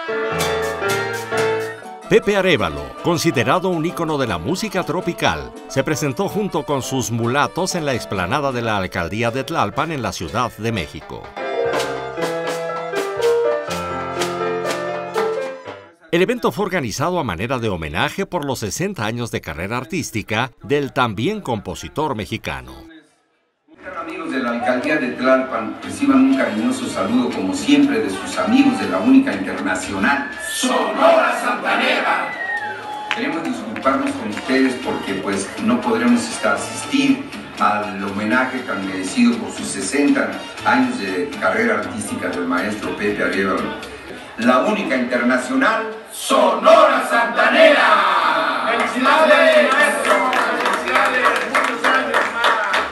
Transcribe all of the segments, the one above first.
Pepe Arévalo, considerado un ícono de la música tropical, se presentó junto con sus mulatos en la explanada de la alcaldía de Tlalpan en la Ciudad de México. El evento fue organizado a manera de homenaje por los 60 años de carrera artística del también compositor mexicano. Amigos de la alcaldía de Tlalpan, reciban un cariñoso saludo como siempre de sus amigos de la única internacional Sonora Santanera. Queremos disculparnos con ustedes porque pues no podremos asistir al homenaje tan merecido por sus 60 años de carrera artística del maestro Pepe Arévalo. La única internacional Sonora Santanera. ¡Felicidades, maestro! ¡Felicidades! ¡Muchos años más!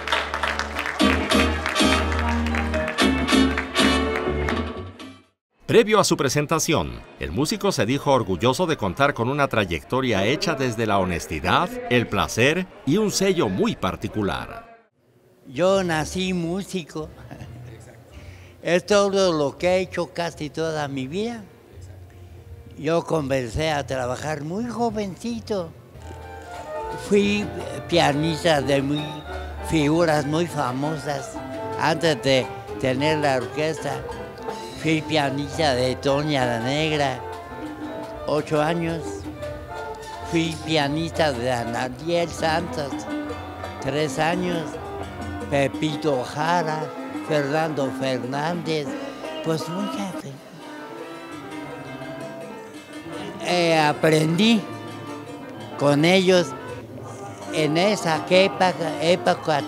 Previo a su presentación, el músico se dijo orgulloso de contar con una trayectoria hecha desde la honestidad, el placer y un sello muy particular. Yo nací músico. Es todo lo que he hecho casi toda mi vida. Yo comencé a trabajar muy jovencito. Fui pianista de figuras muy famosas antes de tener la orquesta. Fui pianista de Toña la Negra, 8 años. Fui pianista de Anadiel Santos, 3 años. Pepito Jara, Fernando Fernández, pues mucha gente. Aprendí con ellos en esa época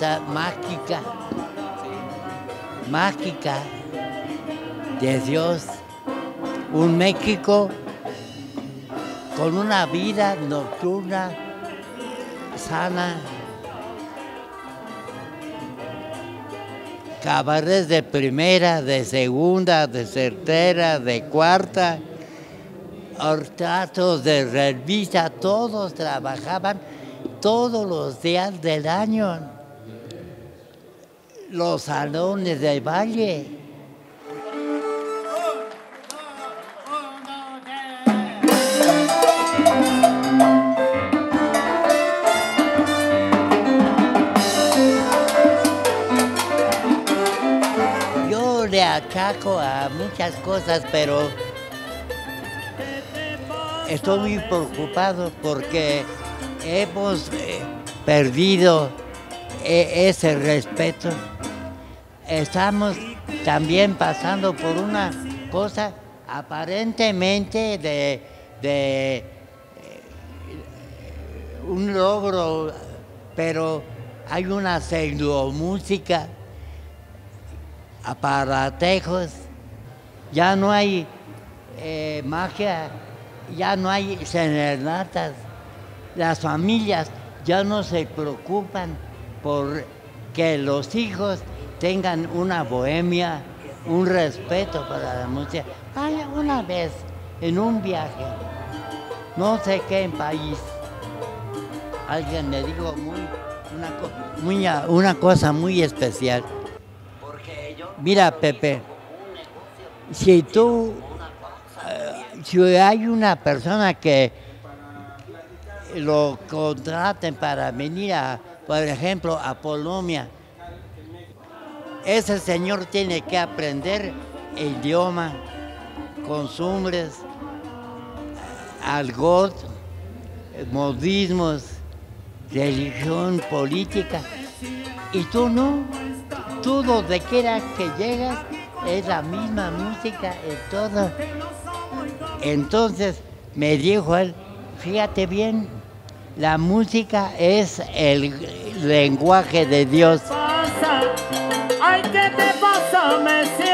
mágica de Dios, un México con una vida nocturna sana, cabarets de primera, de segunda, de tercera, de cuarta, ortatos de revista, todos trabajaban todos los días del año, los salones de baile. Le achaco a muchas cosas, pero estoy muy preocupado porque hemos perdido ese respeto. Estamos también pasando por una cosa aparentemente de un logro, pero hay una pseudomúsica, aparatejos, ya no hay magia, ya no hay serenatas, las familias ya no se preocupan por que los hijos tengan una bohemia, un respeto para la música. Una vez en un viaje, no sé qué país, alguien me dijo una cosa muy especial. Mira, Pepe, si hay una persona que lo contraten para venir por ejemplo, a Polonia, ese señor tiene que aprender el idioma, costumbres, argot, modismos, religión, política, y tú no. Tú donde quiera que llegas es la misma música en todo. Entonces me dijo él, fíjate bien, la música es el lenguaje de Dios. Ay, ¿qué te pasa? Me